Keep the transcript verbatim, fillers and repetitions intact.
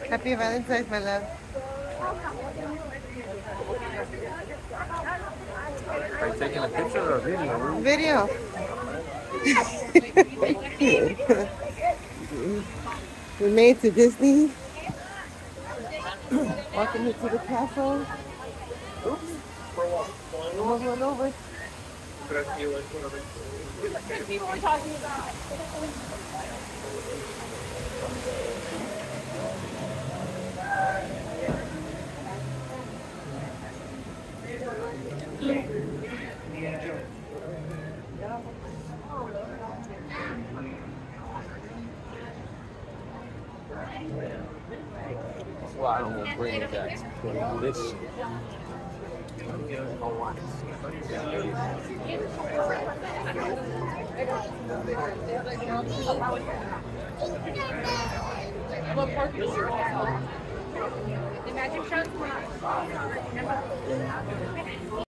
Happy Valentine's, my love. Are you taking a picture or a video? Video. We made to Disney. Walking into the castle. Oops. Almost went over. People were talking about. That's why I don't want to bring it back. This shit. What part is your The magic show tomorrow.